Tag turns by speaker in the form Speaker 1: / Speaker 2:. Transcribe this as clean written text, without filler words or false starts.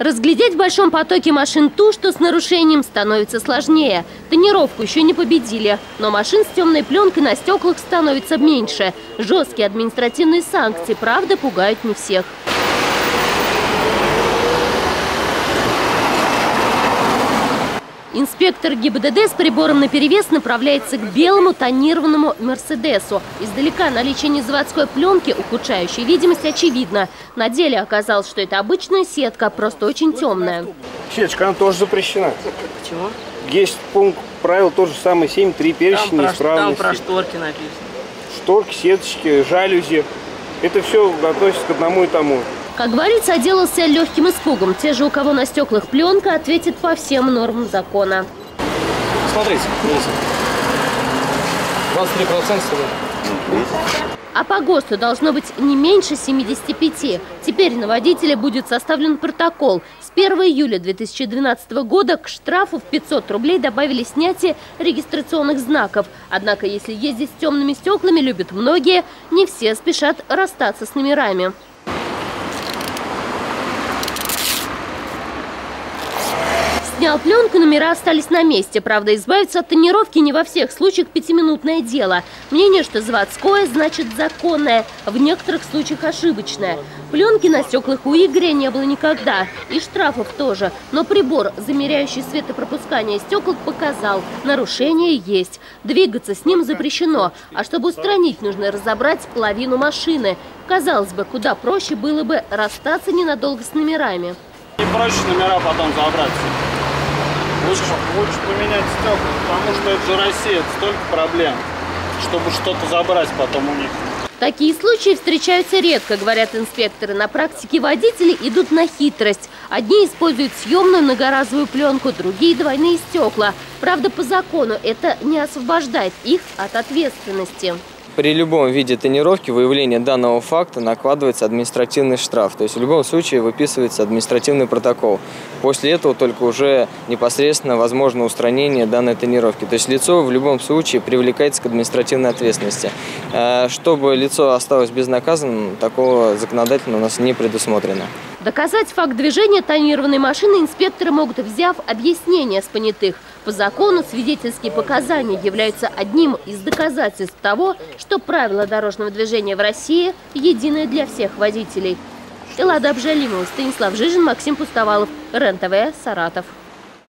Speaker 1: Разглядеть в большом потоке машин ту, что с нарушением, становится сложнее. Тонировку еще не победили, но машин с темной пленкой на стеклах становится меньше. Жесткие административные санкции, правда, пугают не всех. Инспектор ГИБДД с прибором наперевес направляется к белому тонированному «Мерседесу». Издалека наличие незаводской пленки, ухудшающей видимость, очевидно. На деле оказалось, что это обычная сетка, просто очень темная.
Speaker 2: Сеточка, она тоже запрещена.
Speaker 3: Почему?
Speaker 2: Есть пункт правил тот же самый 7.3, перечень неисправности.
Speaker 3: Там про шторки написано.
Speaker 2: Шторки, сеточки, жалюзи. Это все относится к одному и тому.
Speaker 1: Как говорится, отделался легким испугом. Те же, у кого на стеклах пленка, ответят по всем нормам закона.
Speaker 4: Смотрите, 23% сегодня.
Speaker 1: А по ГОСТу должно быть не меньше 75. Теперь на водителя будет составлен протокол. С 1 июля 2012 года к штрафу в 500 рублей добавили снятие регистрационных знаков. Однако, если ездить с темными стеклами любят многие, не все спешат расстаться с номерами. Снял пленку, номера остались на месте. Правда, избавиться от тонировки не во всех случаях пятиминутное дело. Мнение, что заводское, значит законное, в некоторых случаях ошибочное. Пленки на стеклах у Игоря не было никогда. И штрафов тоже. Но прибор, замеряющий светопропускание стекол, показал, нарушение есть. Двигаться с ним запрещено. А чтобы устранить, нужно разобрать половину машины. Казалось бы, куда проще было бы расстаться ненадолго с номерами.
Speaker 5: И проще номера потом забрать. Лучше поменять стекла, потому что это же Россия, это столько проблем, чтобы что-то забрать потом у них.
Speaker 1: Такие случаи встречаются редко, говорят инспекторы. На практике водители идут на хитрость. Одни используют съемную многоразовую пленку, другие – двойные стекла. Правда, по закону это не освобождает их от ответственности.
Speaker 4: При любом виде тонировки выявления данного факта накладывается административный штраф. То есть в любом случае выписывается административный протокол. После этого только уже непосредственно возможно устранение данной тонировки. То есть лицо в любом случае привлекается к административной ответственности. Чтобы лицо осталось безнаказанным, такого законодательно у нас не предусмотрено.
Speaker 1: Доказать факт движения тонированной машины инспекторы могут, взяв объяснение с понятых. По закону свидетельские показания являются одним из доказательств того, что правила дорожного движения в России единые для всех водителей. Эллада Абжалимова, Станислав Жижин, Максим Пустовалов, РЕН-ТВ, Саратов.